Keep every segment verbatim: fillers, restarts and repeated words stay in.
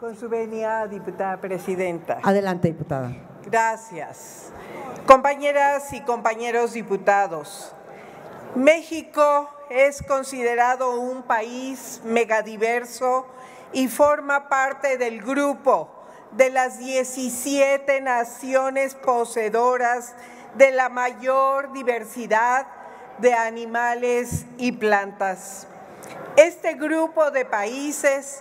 Con su venia, diputada presidenta. Adelante, diputada. Gracias. Compañeras y compañeros diputados, México es considerado un país megadiverso y forma parte del grupo de las diecisiete naciones poseedoras de la mayor diversidad de animales y plantas. Este grupo de países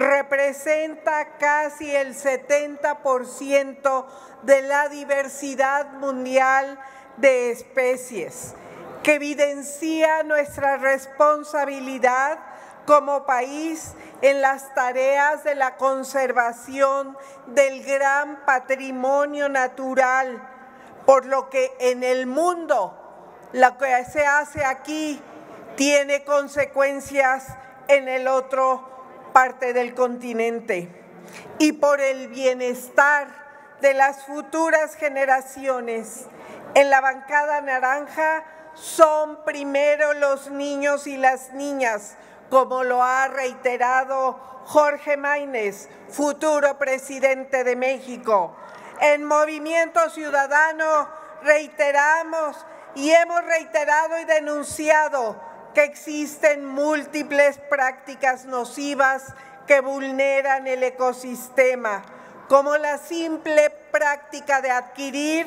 representa casi el setenta por ciento de la diversidad mundial de especies, que evidencia nuestra responsabilidad como país en las tareas de la conservación del gran patrimonio natural, por lo que en el mundo lo que se hace aquí tiene consecuencias en el otro parte del continente, y por el bienestar de las futuras generaciones. En la bancada naranja son primero los niños y las niñas, como lo ha reiterado Jorge Maínez, futuro presidente de México. En Movimiento Ciudadano reiteramos y hemos reiterado y denunciado que existen múltiples prácticas nocivas que vulneran el ecosistema, como la simple práctica de adquirir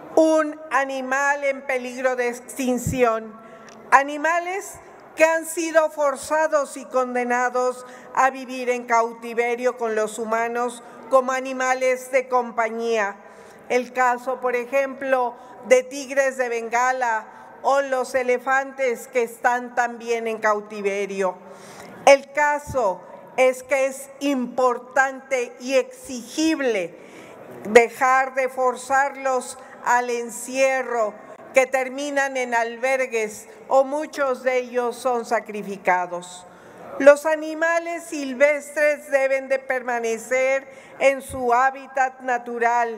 un animal en peligro de extinción. Animales que han sido forzados y condenados a vivir en cautiverio con los humanos como animales de compañía. El caso, por ejemplo, de tigres de Bengala o los elefantes que están también en cautiverio. El caso es que es importante y exigible dejar de forzarlos al encierro, que terminan en albergues o muchos de ellos son sacrificados. Los animales silvestres deben de permanecer en su hábitat natural.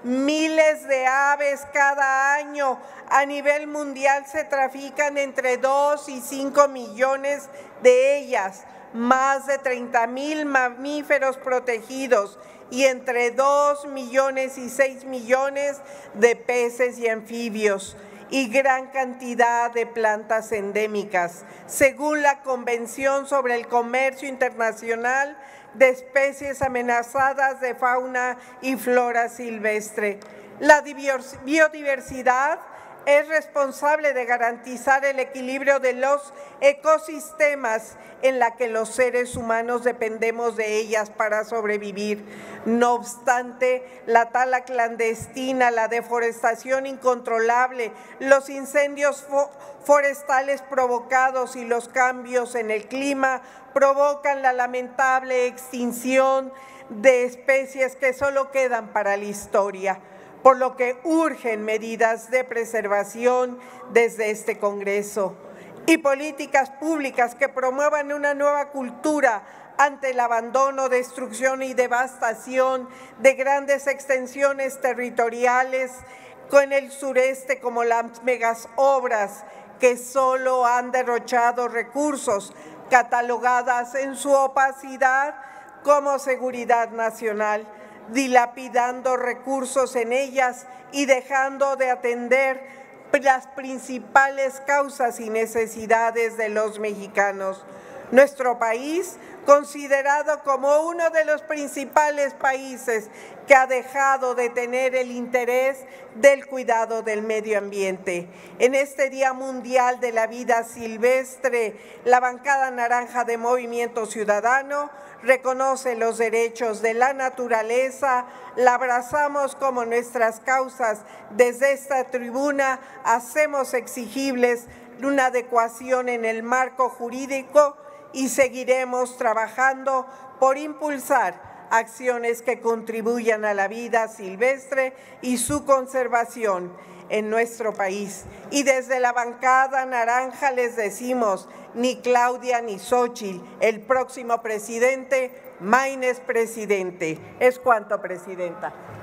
Miles de aves cada año a nivel mundial se trafican, entre dos y cinco millones de ellas, más de treinta mil mamíferos protegidos y entre dos millones y seis millones de peces y anfibios, y gran cantidad de plantas endémicas, según la Convención sobre el Comercio Internacional de Especies Amenazadas de Fauna y Flora Silvestre. La biodiversidad es responsable de garantizar el equilibrio de los ecosistemas en la que los seres humanos dependemos de ellas para sobrevivir. No obstante, la tala clandestina, la deforestación incontrolable, los incendios forestales provocados y los cambios en el clima provocan la lamentable extinción de especies que solo quedan para la historia, por lo que urgen medidas de preservación desde este Congreso y políticas públicas que promuevan una nueva cultura ante el abandono, destrucción y devastación de grandes extensiones territoriales con el sureste, como las megas obras que solo han derrochado recursos, catalogadas en su opacidad como seguridad nacional, dilapidando recursos en ellas y dejando de atender las principales causas y necesidades de los mexicanos. Nuestro país, considerado como uno de los principales países que ha dejado de tener el interés del cuidado del medio ambiente. En este Día Mundial de la Vida Silvestre, la bancada naranja de Movimiento Ciudadano reconoce los derechos de la naturaleza, la abrazamos como nuestras causas. Desde esta tribuna hacemos exigibles una adecuación en el marco jurídico y seguiremos trabajando por impulsar acciones que contribuyan a la vida silvestre y su conservación en nuestro país. Y desde la bancada naranja les decimos, ni Claudia ni Xóchitl, el próximo presidente, Maínez presidente. Es cuanto, presidenta.